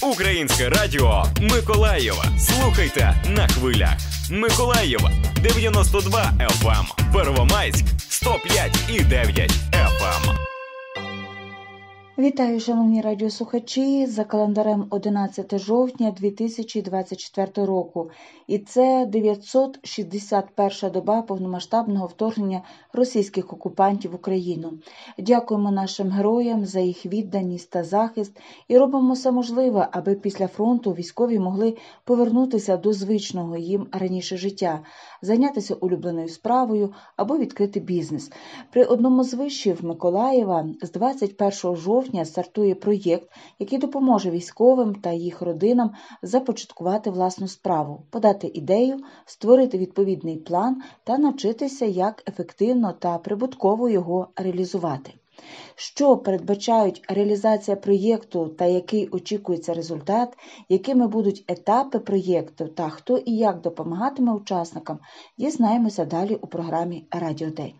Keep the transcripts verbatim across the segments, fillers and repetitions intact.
Українське радіо Миколаєва. Слухайте на хвилях. Миколаєва дев'яносто два еф ем, Первомайськ сто п'ять і дев'ять еф ем. Вітаю, шановні радіослухачі, за календарем одинадцяте жовтня дві тисячі двадцять четвертого року. І це дев'ятсот шістдесят перша доба повномасштабного вторгнення російських окупантів в Україну. Дякуємо нашим героям за їх відданість та захист і робимо все можливе, аби після фронту військові могли повернутися до звичного їм раніше життя, зайнятися улюбленою справою або відкрити бізнес. При одному з вишів Миколаєва з двадцять першого жовтня стартує проєкт, який допоможе військовим та їх родинам започаткувати власну справу, подати ідею, створити відповідний план та навчитися, як ефективно та прибутково його реалізувати. Що передбачають реалізація проєкту та який очікується результат, якими будуть етапи проєкту та хто і як допомагатиме учасникам, дізнаємося далі у програмі «Радіодень».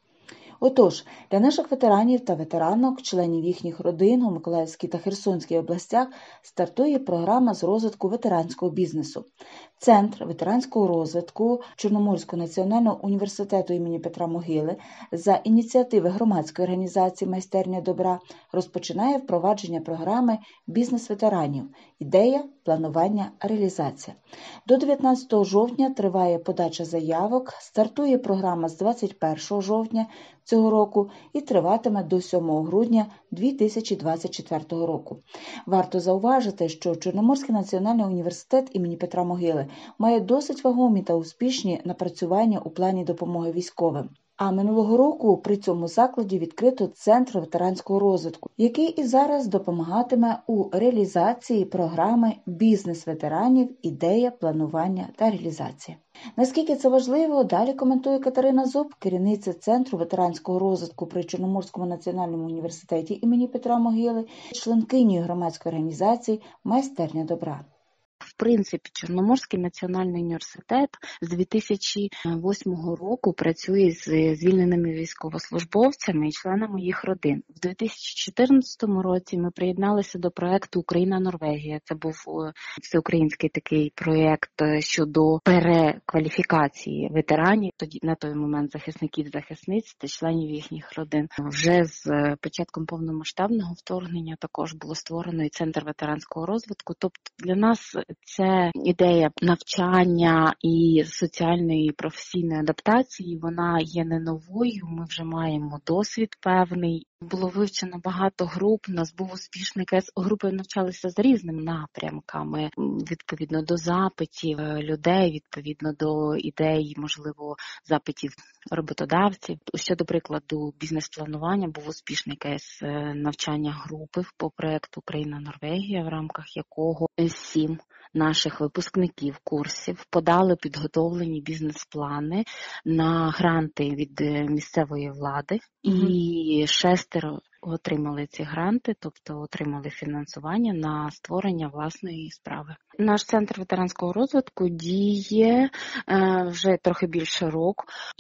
Отож, для наших ветеранів та ветеранок, членів їхніх родин у Миколаївській та Херсонській областях стартує програма з розвитку ветеранського бізнесу. Центр ветеранського розвитку Чорноморського національного університету імені Петра Могили за ініціативи громадської організації «Майстерня добра» розпочинає впровадження програми «Бізнес ветеранів. Ідея, планування, реалізація». До дев'ятнадцятого жовтня триває подача заявок, стартує програма з двадцять першого жовтня цього року і триватиме до сьомого грудня дві тисячі двадцять четвертого року. Варто зауважити, що Чорноморський національний університет імені Петра Могили має досить вагомі та успішні напрацювання у плані допомоги військовим. А минулого року при цьому закладі відкрито Центр ветеранського розвитку, який і зараз допомагатиме у реалізації програми «Бізнес ветеранів. Ідея, планування та реалізація». Наскільки це важливо, далі коментує Катерина Зуб, керівниця Центру ветеранського розвитку при Чорноморському національному університеті імені Петра Могили, членкинею громадської організації «Майстерня добра». В принципі, Чорноморський національний університет з дві тисячі восьмого року працює з звільненими військовослужбовцями і членами їх родин. В дві тисячі чотирнадцятому році ми приєдналися до проєкту «Україна-Норвегія». Це був всеукраїнський такий проєкт щодо перекваліфікації ветеранів, тоді на той момент захисників, захисниць та членів їхніх родин. Вже з початком повномасштабного вторгнення також було створено і Центр ветеранського розвитку. Тобто для нас це ідея навчання і соціальної і професійної адаптації, вона є не новою, ми вже маємо досвід певний. Було вивчено багато груп, у нас був успішний кейс. Групи навчалися з різними напрямками, відповідно до запитів людей, відповідно до ідей, можливо, запитів роботодавців. Щодо прикладу бізнес-планування, був успішний кейс навчання групи по проєкту «Україна-Норвегія», в рамках якого сім наших випускників курсів подали підготовлені бізнес-плани на гранти від місцевої влади, mm-hmm. і шестеро отримали ці гранти, тобто отримали фінансування на створення власної справи. Наш центр ветеранського розвитку діє е, вже трохи більше року,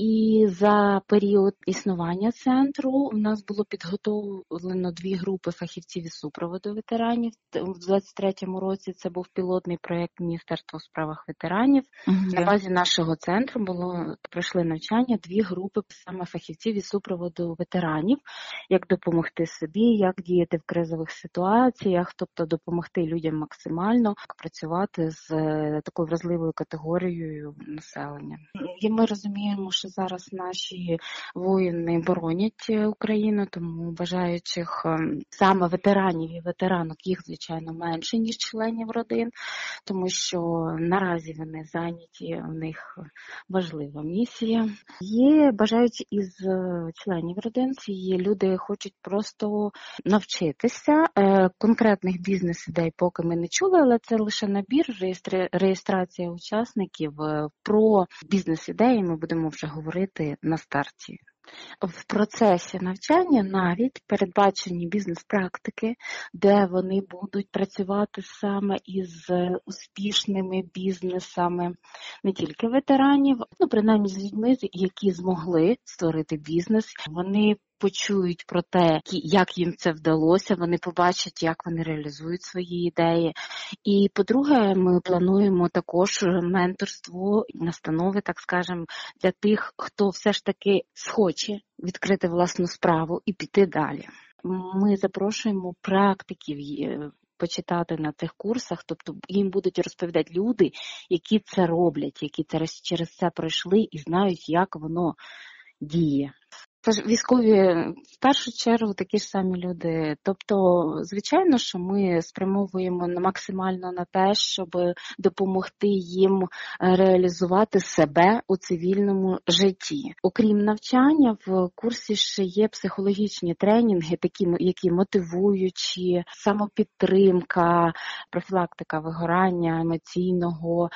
і за період існування центру у нас було підготовлено дві групи фахівців із супроводу ветеранів. В двадцять третьому році це був пілотний проєкт Міністерства у справах ветеранів. Mm-hmm. На базі нашого центру було пройшли навчання дві групи саме фахівців із супроводу ветеранів, як допомогти собі, як діяти в кризових ситуаціях, тобто допомогти людям максимально працювати з такою вразливою категорією населення. І ми розуміємо, що зараз наші воїни боронять Україну, тому бажаючих саме ветеранів і ветеранок їх, звичайно, менше, ніж членів родин, тому що наразі вони зайняті, у них важлива місія. Є бажаючі із членів родин, ці люди хочуть просто навчитися. Конкретних бізнес-ідей поки ми не чули, але це лише набір, реєстрація учасників. Про бізнес-ідеї ми будемо вже говорити на старті. В процесі навчання навіть передбачені бізнес-практики, де вони будуть працювати саме із успішними бізнесами не тільки ветеранів, ну принаймні з людьми, які змогли створити бізнес. Вони почують про те, як їм це вдалося, вони побачать, як вони реалізують свої ідеї. І, по-друге, ми плануємо також менторство, настанови, так скажемо, для тих, хто все ж таки схоче відкрити власну справу і піти далі. Ми запрошуємо практиків почитати на цих курсах, тобто їм будуть розповідати люди, які це роблять, які це через це пройшли і знають, як воно діє. Військові в першу чергу такі ж самі люди. Тобто, звичайно, що ми спрямовуємо максимально на те, щоб допомогти їм реалізувати себе у цивільному житті. Окрім навчання, в курсі ще є психологічні тренінги, такі, які мотивуючі, самопідтримка, профілактика вигорання емоційного.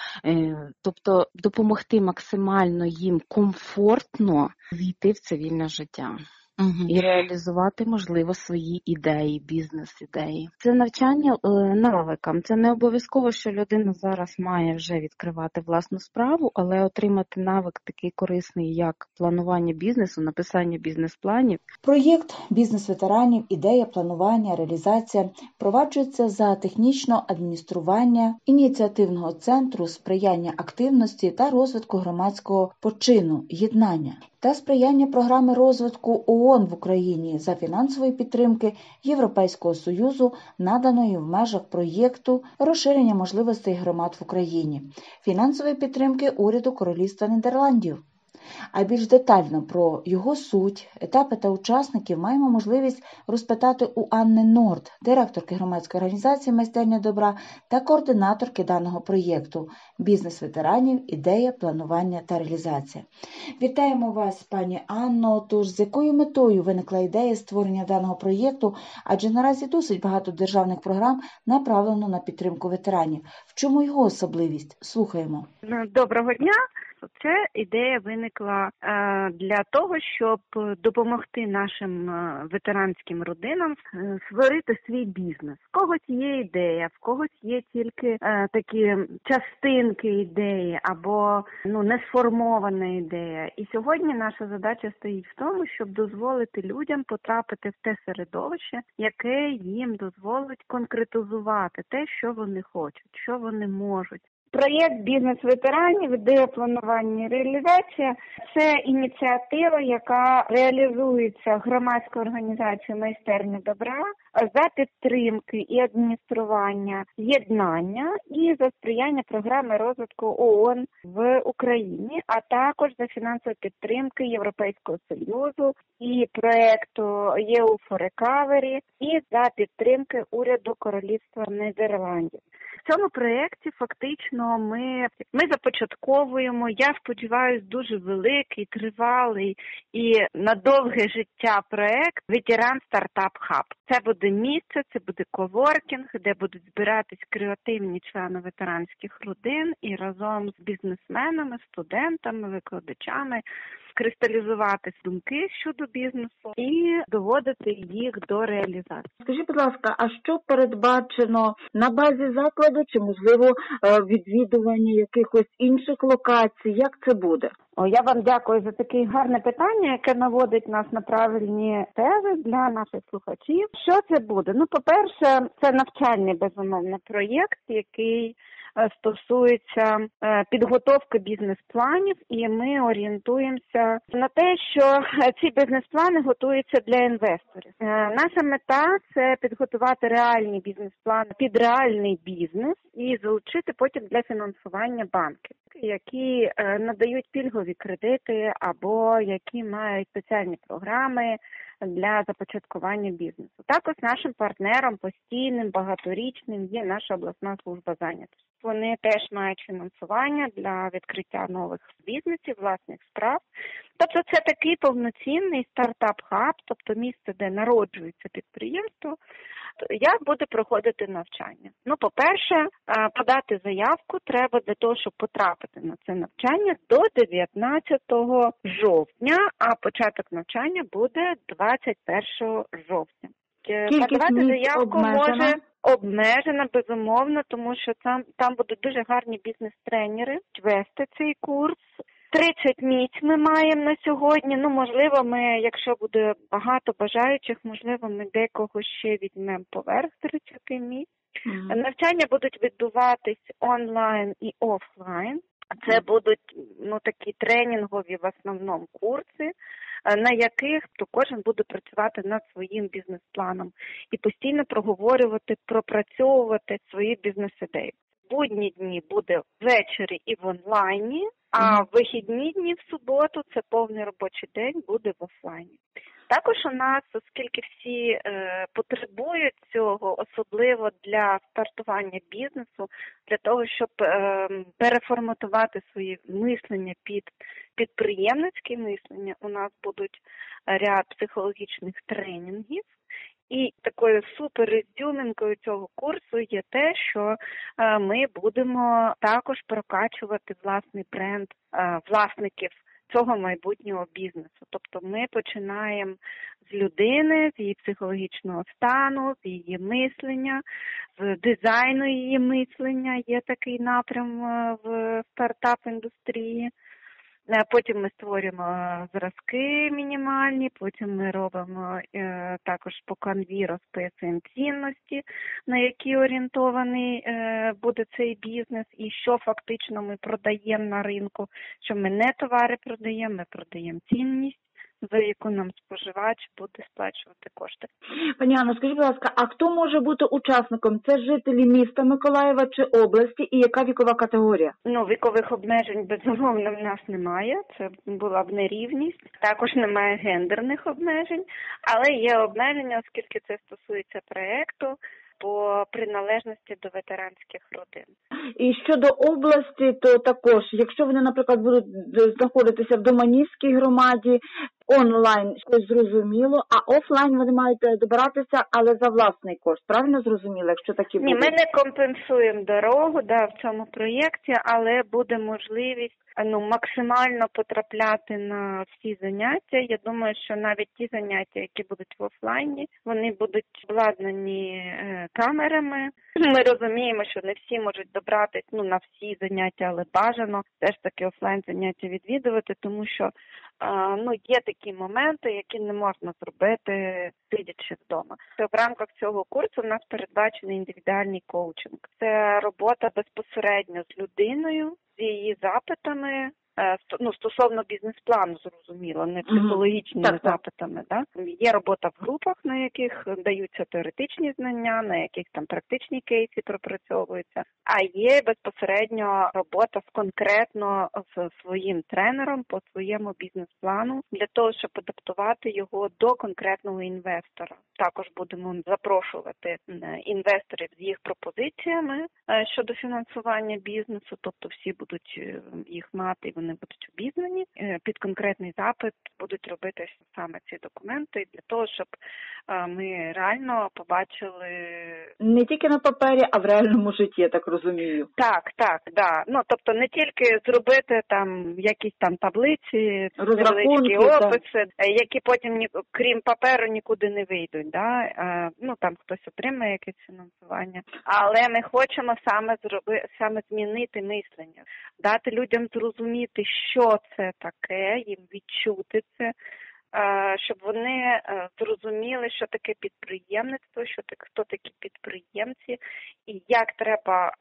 Тобто, допомогти максимально їм комфортно війти в цивільне життя. життя. Угу. І реалізувати, можливо, свої ідеї, бізнес-ідеї. Це навчання е, навикам. Це не обов'язково, що людина зараз має вже відкривати власну справу, але отримати навик такий корисний, як планування бізнесу, написання бізнес-планів. Проєкт «Бізнес-ветеранів. Ідея, планування, реалізація» впроваджується за технічного адміністрування ініціативного центру сприяння активності та розвитку громадського почину, єднання та сприяння програми розвитку ООН в Україні за фінансової підтримки Європейського Союзу, наданої в межах проєкту «Розширення можливостей громад в Україні», фінансової підтримки уряду Королівства Нідерландів. А більш детально про його суть, етапи та учасників маємо можливість розпитати у Анни Норд, директорки громадської організації «Майстерня добра» та координаторки даного проєкту «Бізнес-ветеранів. Ідея, планування та реалізація». Вітаємо вас, пані Анно. Тож, з якою метою виникла ідея створення даного проєкту? Адже наразі досить багато державних програм направлено на підтримку ветеранів. В чому його особливість? Слухаємо. Доброго дня. Ця ідея виникла для того, щоб допомогти нашим ветеранським родинам створити свій бізнес. В когось є ідея, в когось є тільки такі частинки ідеї або ну, не сформована ідея. І сьогодні наша задача стоїть в тому, щоб дозволити людям потрапити в те середовище, яке їм дозволить конкретизувати те, що вони хочуть, що вони можуть. Проєкт «Бізнес-ветеранів. Ідея, планування і реалізація» – це ініціатива, яка реалізується громадською організацією «Майстерня добра» за підтримки і адміністрування єднання і за сприяння програми розвитку ООН в Україні, а також за фінансової підтримки Європейського Союзу і проєкту «і ю for Recovery» і за підтримки уряду Королівства Нідерландів. В цьому проєкті фактично ми, ми започатковуємо, я сподіваюся, дуже великий, тривалий і на довге життя проєкт «Ветеран Стартап Хаб». Це буде місце, це буде коворкінг, де будуть збиратись креативні члени ветеранських родин і разом з бізнесменами, студентами, викладачами кристалізувати думки щодо бізнесу і доводити їх до реалізації. Скажіть, будь ласка, а що передбачено на базі закладу чи, можливо, відвідування якихось інших локацій? Як це буде? О, я вам дякую за таке гарне питання, яке наводить нас на правильні тези для наших слухачів. Що це буде? Ну, по-перше, це навчальний, безумовно, проєкт, який стосується підготовки бізнес-планів, і ми орієнтуємося на те, що ці бізнес-плани готуються для інвесторів. Наша мета – це підготувати реальні бізнес-плани під реальний бізнес і залучити потім для фінансування банки, які надають пільгові кредити або які мають спеціальні програми для започаткування бізнесу. Також нашим партнером постійним, багаторічним є наша обласна служба зайнятості. Вони теж мають фінансування для відкриття нових бізнесів, власних справ. Тобто це такий повноцінний стартап-хаб, тобто місце, де народжується підприємство. Як буде проходити навчання? Ну, по-перше, подати заявку треба для того, щоб потрапити на це навчання до дев'ятнадцятого жовтня, а початок навчання буде двадцять першого жовтня. Подавати заявку може обмежена, безумовно, тому що там, там будуть дуже гарні бізнес-тренери вести цей курс. тридцять місць ми маємо на сьогодні. Ну, можливо, ми, якщо буде багато бажаючих, можливо, ми декого ще візьмемо поверх тридцяти місць. Mm-hmm. Навчання будуть відбуватись онлайн і офлайн. Це будуть, ну, такі тренінгові в основному курси, на яких то кожен буде працювати над своїм бізнес-планом і постійно проговорювати, пропрацьовувати свої бізнес-ідеї. Будні дні буде ввечері і в онлайні, а вихідні дні в суботу, це повний робочий день, буде в офлайні. Також у нас, оскільки всі е, потребують цього, особливо для стартування бізнесу, для того, щоб е, переформатувати свої мислення під підприємницьке мислення, у нас будуть ряд психологічних тренінгів. І такою супер-ізюминкою цього курсу є те, що е, ми будемо також прокачувати власний бренд е, власників цього майбутнього бізнесу. Тобто ми починаємо з людини, з її психологічного стану, з її мислення, з дизайну її мислення. Є такий напрям в стартап-індустрії. Потім ми створюємо зразки мінімальні, потім ми робимо е, також по канві розписуємо цінності, на які орієнтований е, буде цей бізнес і що фактично ми продаємо на ринку, що ми не товари продаємо, ми продаємо цінність, за яку нам споживач буде сплачувати кошти. Пані Анно, скажіть, будь ласка, а хто може бути учасником? Це жителі міста Миколаєва чи області, і яка вікова категорія? Ну, вікових обмежень, безумовно, в нас немає. Це була б нерівність. Також немає гендерних обмежень, але є обмеження, оскільки це стосується проєкту по приналежності до ветеранських родин. І щодо області, то також, якщо вони, наприклад, будуть знаходитися в Доманівській громаді, онлайн щось зрозуміло, а офлайн вони мають добиратися, але за власний кошт. Правильно зрозуміло, якщо такі будуть? Ні, ми не компенсуємо дорогу, да, в цьому проєкті, але буде можливість ну, максимально потрапляти на всі заняття. Я думаю, що навіть ті заняття, які будуть в офлайні, вони будуть обладнані е, камерами. Ми розуміємо, що не всі можуть добратися ну, на всі заняття, але бажано теж таки офлайн заняття відвідувати, тому що е, ну, є такі моменти, які не можна зробити, сидячи вдома. В рамках цього курсу в нас передбачений індивідуальний коучинг. Це робота безпосередньо з людиною, з її запитами, ну, стосовно бізнес-плану, зрозуміло, не психологічними mm-hmm. запитами. Да? Є робота в групах, на яких даються теоретичні знання, на яких там практичні кейси пропрацьовуються, а є безпосередньо робота з конкретно з своїм тренером по своєму бізнес-плану для того, щоб адаптувати його до конкретного інвестора. Також будемо запрошувати інвесторів з їх пропозиціями щодо фінансування бізнесу, тобто всі будуть їх мати, і вони будуть обізнані. Під конкретний запит будуть робити саме ці документи для того, щоб ми реально побачили... Не тільки на папері, а в реальному житті, я так розумію. Так, так, да. Ну, тобто не тільки зробити там якісь там таблиці, невеличкі описи, які потім, крім паперу, нікуди не вийдуть. Да? Ну, там хтось отримає якесь фінансування. Але ми хочемо саме зроби, саме змінити мислення, дати людям зрозуміти, що це таке, їм відчути це, щоб вони зрозуміли, що таке підприємництво, що таке, хто такі підприємці і як треба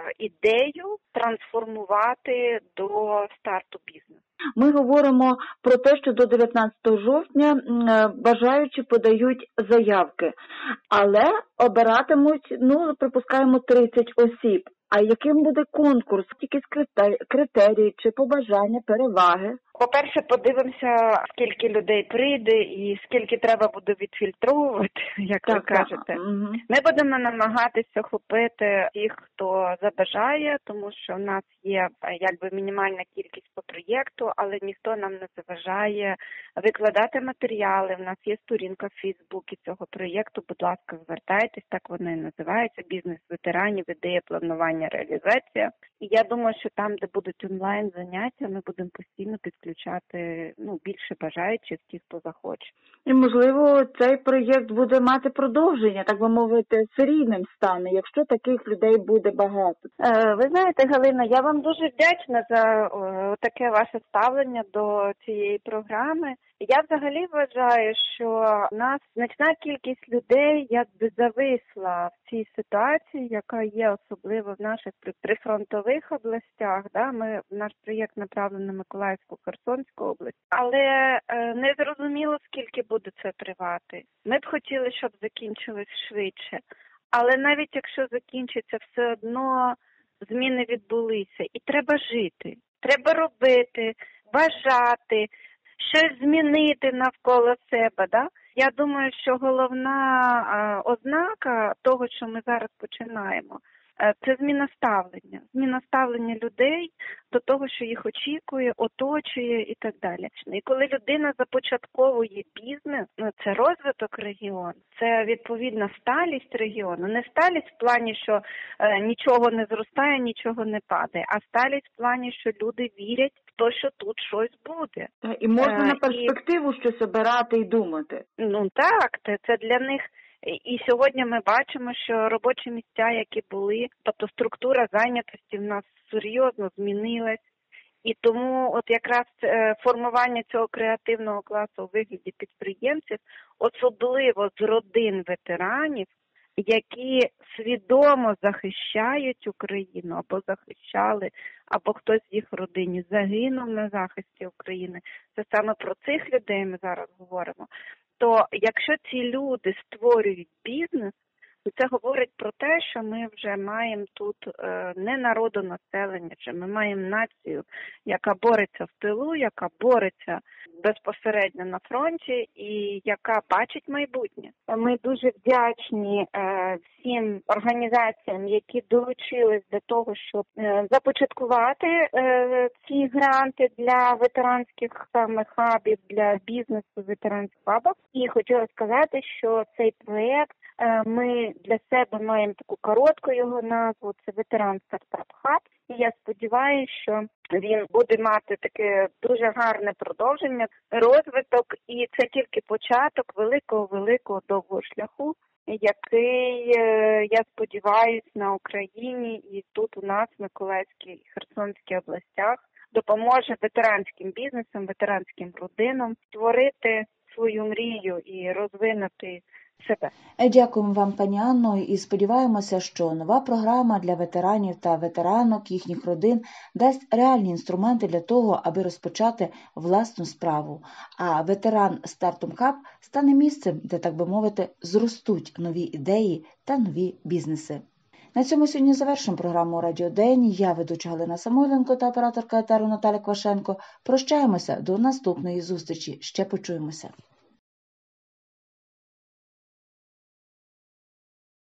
ідею трансформувати до старту бізнесу. Ми говоримо про те, що до дев'ятнадцятого жовтня бажаючі подають заявки, але обиратимуть, ну, припускаємо, тридцять осіб. А яким буде конкурс? Якісь критерії чи побажання, переваги? По-перше, подивимося, скільки людей прийде і скільки треба буде відфільтровувати, як так, ви кажете. Угу. Ми будемо намагатися охопити тих, хто забажає, тому що в нас є якби мінімальна кількість по проєкту, але ніхто нам не заважає викладати матеріали. В нас є сторінка в Фейсбуці цього проєкту. Будь ласка, звертайтесь, так вона і називається «Бізнес ветеранів. Ідея, планування, реалізація». І я думаю, що там, де будуть онлайн заняття, ми будемо постійно підключати включати ну, більше бажаючих, ті, хто захоче. І, можливо, цей проєкт буде мати продовження, так би мовити, серійним стане, якщо таких людей буде багато. Е, ви знаєте, Галина, я вам дуже вдячна за о, таке ваше ставлення до цієї програми. Я взагалі вважаю, що в нас значна кількість людей якби зависла в цій ситуації, яка є особливо в наших прифронтових областях. Да? Ми, наш проєкт направлений на Миколаївську, Херсонську область. Але е, не зрозуміло, скільки буде це тривати. Ми б хотіли, щоб закінчилось швидше. Але навіть якщо закінчиться, все одно зміни відбулися. І треба жити, треба робити, бажати, щось змінити навколо себе. Да? Я думаю, що головна е, ознака того, що ми зараз починаємо, е, це зміна ставлення. Зміна ставлення людей до того, що їх очікує, оточує і так далі. І коли людина започатковує бізнес, ну, це розвиток регіону, це відповідна сталість регіону. Не сталість в плані, що е, нічого не зростає, нічого не падає, а сталість в плані, що люди вірять в те, що тут щось буде. І можна е, на перспективу і... щось обирати і думати. Ну так, це, це для них. І сьогодні ми бачимо, що робочі місця, які були, тобто структура зайнятості в нас серйозно змінилась. І тому от якраз формування цього креативного класу у вигляді підприємців, особливо з родин ветеранів, які свідомо захищають Україну, або захищали, або хтось з їх в родині загинув на захисті України. Це саме про цих людей ми зараз говоримо. То якщо ці люди створюють бізнес, то це говорить про те, що ми вже маємо тут е, не народонаселення, що ми маємо націю, яка бореться в тилу, яка бореться безпосередньо на фронті і яка бачить майбутнє. Ми дуже вдячні е, всім організаціям, які долучились до того, щоб е, започаткувати е, ці гранти для ветеранських саме хабів, для бізнесу в ветеранських хабах. І хотіла сказати, що цей проєкт ми для себе маємо таку коротку його назву, це ветеран стартап хаб. І я сподіваюся, що він буде мати таке дуже гарне продовження, розвиток, і це тільки початок великого-великого довгого шляху, який, я сподіваюся, на Україні і тут у нас в Миколаївській і Херсонській областях допоможе ветеранським бізнесам, ветеранським родинам створити свою мрію і розвинути себе. Дякуємо вам, пані Анно, і сподіваємося, що нова програма для ветеранів та ветеранок, їхніх родин дасть реальні інструменти для того, аби розпочати власну справу. А ветеран Startup Hub стане місцем, де, так би мовити, зростуть нові ідеї та нові бізнеси. На цьому сьогодні завершимо програму «Радіодень». Я, ведуча Галина Самойленко та операторка етеру Наталя Квашенко. Прощаємося до наступної зустрічі. Ще почуємося.